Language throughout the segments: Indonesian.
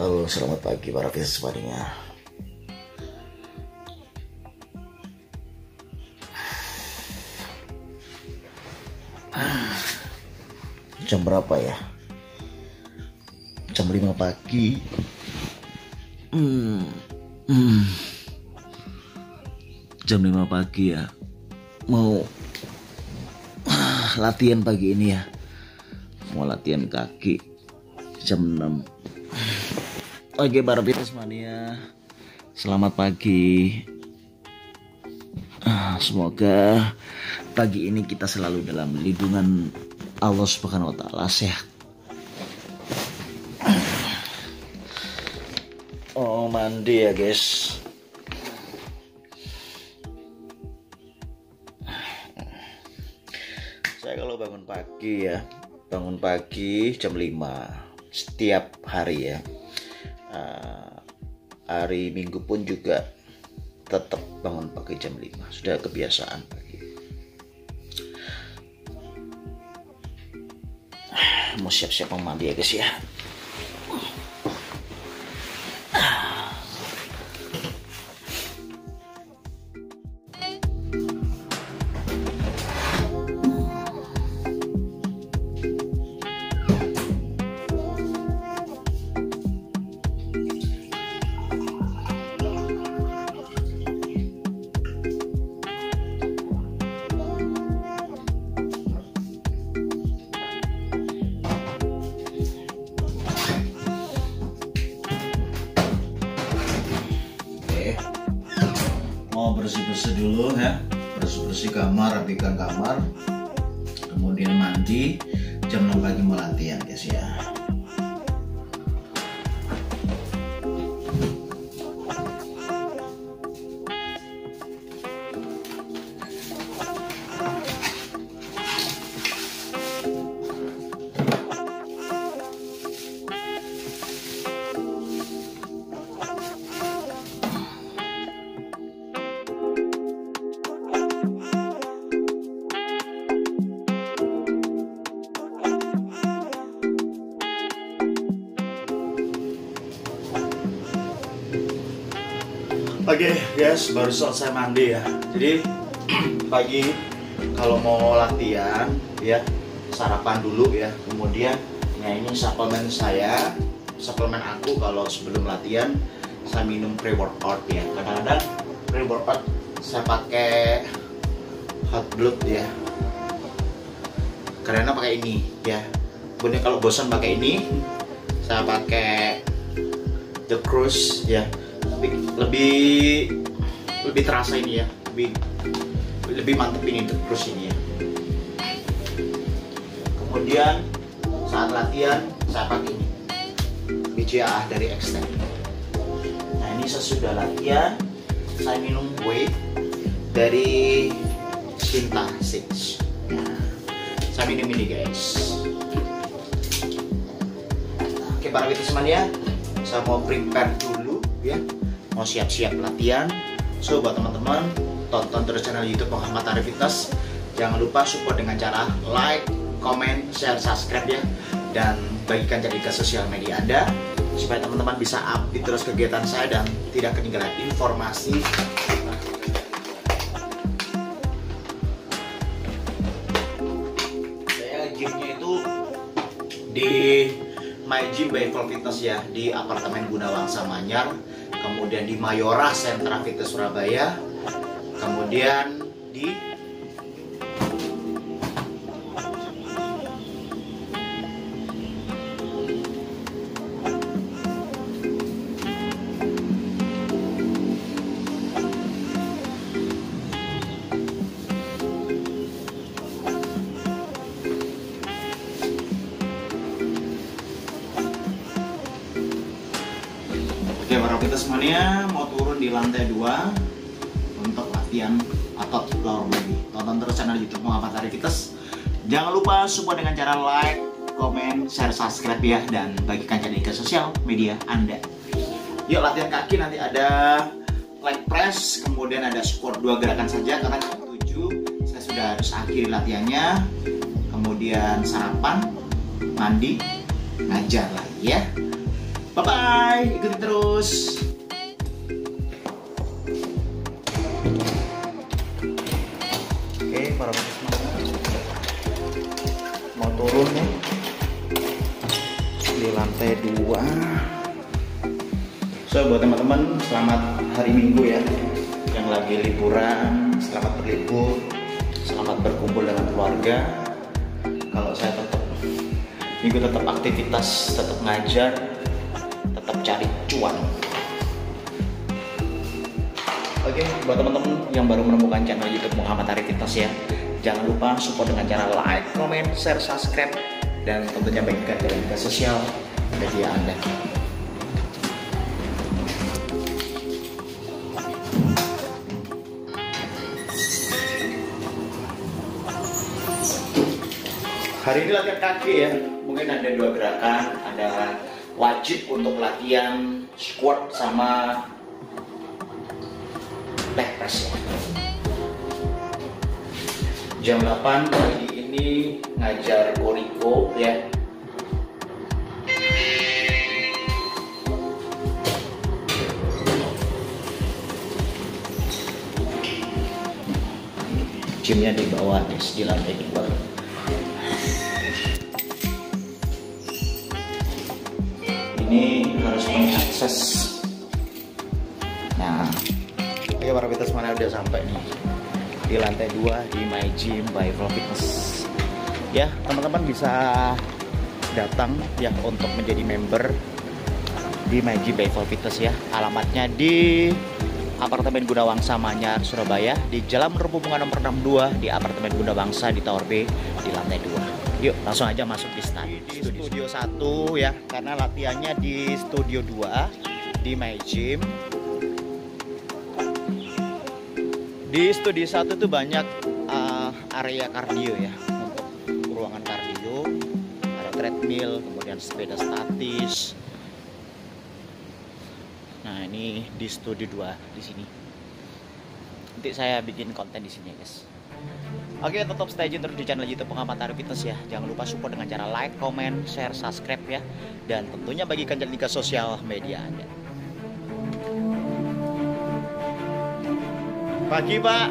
Halo, selamat pagi para fans semuanya. Jam berapa ya? Jam 5 pagi. Jam 5 pagi ya. Mau latihan pagi ini ya. Mau latihan kaki jam 6. Oke para fitness mania, selamat pagi. Semoga pagi ini kita selalu dalam lindungan Allah Subhanahu wa taala, sehat. Oh, mandi ya guys. Saya kalau bangun pagi jam 5 setiap hari ya. Hari Minggu pun juga tetap bangun pagi jam 5. Sudah kebiasaan pagi. Mau siap-siap mau mandi ya guys ya. Mau bersih-bersih dulu ya, bersih-bersih kamar, rapikan kamar, kemudian mandi. Jam 6 pagi mau latihan guys ya. Oke guys, baru selesai mandi ya. Jadi pagi kalau mau latihan ya, sarapan dulu ya. Kemudian ya ini suplemen saya, suplemen aku kalau sebelum latihan saya minum pre-workout ya. Kadang-kadang pre-workout saya pakai hot blood ya. Karena pakai ini ya. Kemudian kalau bosan pakai ini, saya pakai The Cruise ya. Lebih terasa ini ya, lebih mantep ini terus ini ya. Kemudian saat latihan saya pakai ini BCAA dari Extend. Nah ini sesudah latihan saya minum whey dari Sinta 6. Nah, saya minum ini guys. Oke para fitness mania, saya mau prepare dulu ya, mau siap-siap latihan. So buat teman-teman, tonton terus channel YouTube Muhammad Arif Fitness. Jangan lupa support dengan cara like, comment, share, subscribe ya, dan bagikan jadi ke sosial media Anda supaya teman-teman bisa update terus kegiatan saya dan tidak ketinggalan informasi. Saya gymnya itu di My Gym by Full Fitness ya, di apartemen Gunawangsa Manyar, kemudian di Mayora Sentra Fitness Surabaya, kemudian di para fitness mania mau turun di lantai 2 untuk latihan otot lower body. Tonton terus channel YouTube Muhammad Arif Fitness. Jangan lupa support dengan cara like, comment, share, subscribe ya, dan bagikan jadi ke sosial media Anda. Yuk latihan kaki, nanti ada leg press, kemudian ada squat 2 gerakan saja karena jam 7 saya sudah harus akhiri latihannya. Kemudian sarapan, mandi, ngajar lagi ya. Bye bye, ikuti terus. Oke, para mau turun nih di lantai 2. So buat teman-teman, selamat hari Minggu ya, yang lagi liburan, selamat berlibur, selamat berkumpul dengan keluarga. Kalau saya tetap minggu tetap aktivitas, tetap ngajar, tetap cari cuan. Oke, buat teman-teman yang baru menemukan channel YouTube Muhammad Arif Fitness ya, jangan lupa support dengan cara like, comment, share, subscribe, dan tentunya bagikan ke media sosial media Anda. Hari ini latihan kaki ya, mungkin ada 2 gerakan, ada wajib untuk latihan squat sama leg press ya. Jam 8 pagi ini ngajar Koriko ya. Gymnya di bawah guys, di lantai 2. Ini harus mengakses. Nah, oke para fitness, mana udah sampai nih di lantai 2 di My Gym by Flow Fitness. Ya, teman-teman bisa datang ya untuk menjadi member di My Gym by Flow Fitness ya. Alamatnya di Apartemen Gunawangsa Manyar, Surabaya, di Jalan Perhubungan nomor 62 di Apartemen Gunawangsa di Tower B di lantai 2. Yuk, langsung aja masuk di studio 1 ya, karena latihannya di studio 2 di My Gym. Di studio 1 itu banyak area kardio ya, untuk ruangan kardio, ada treadmill, kemudian sepeda statis. Nah, ini di studio 2 di sini. Nanti saya bikin konten di sini, guys. Oke, tetap stay tune terus di channel YouTube Muhammad Arif Fitness ya. Jangan lupa support dengan cara like, comment, share, subscribe ya, dan tentunya bagikan ke sosial media Anda. Pagi, Pak.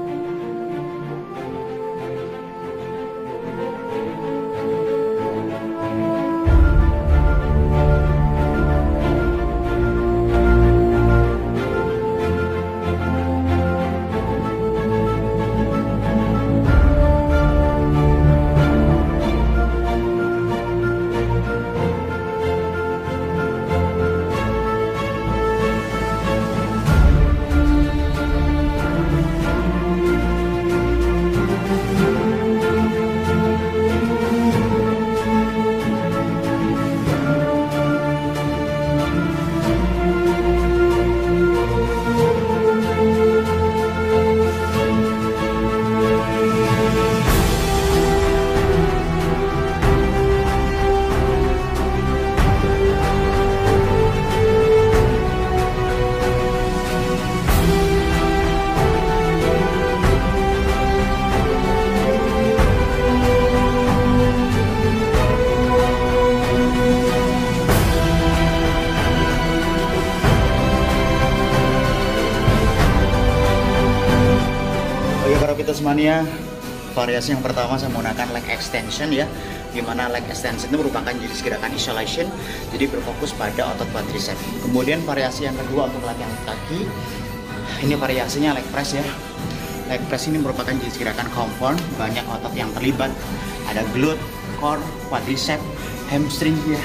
Mania, variasi yang pertama saya menggunakan leg extension ya, dimana leg extension itu merupakan jenis gerakan isolation, jadi berfokus pada otot quadriceps. Kemudian variasi yang kedua untuk latihan kaki, ini variasinya leg press ya. Leg press ini merupakan jenis gerakan compound, banyak otot yang terlibat, ada glute, core, quadriceps, hamstring ya.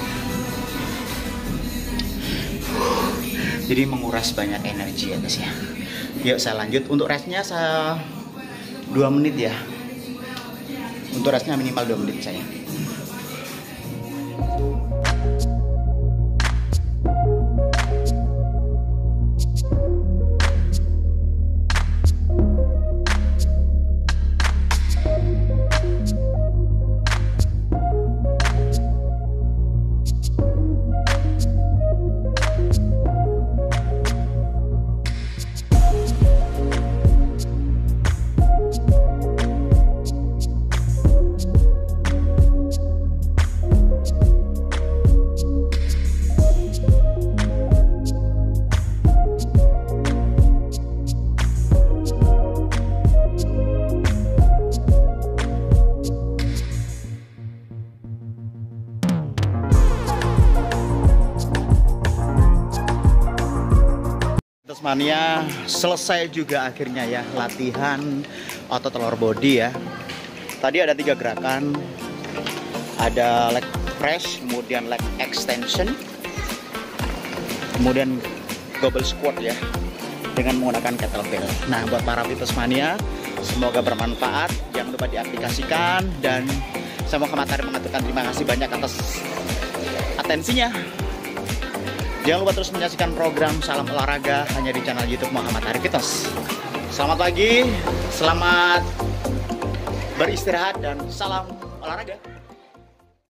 Jadi menguras banyak energi ya guys ya. Yuk saya lanjut, untuk restnya saya 2 menit ya. Untuk restnya minimal 2 menit saya. Fitness Mania, selesai juga akhirnya ya latihan otot lower body ya. Tadi ada 3 gerakan, ada leg press, kemudian leg extension, kemudian goblet squat ya dengan menggunakan kettlebell. Nah, buat para Fitness Mania, semoga bermanfaat. Jangan lupa diaplikasikan, dan saya mau Matahari mengaturkan terima kasih banyak atas atensinya. Jangan lupa terus menyaksikan program Salam Olahraga hanya di channel YouTube Muhammad Arif Fitness. Selamat pagi, selamat beristirahat, dan salam olahraga.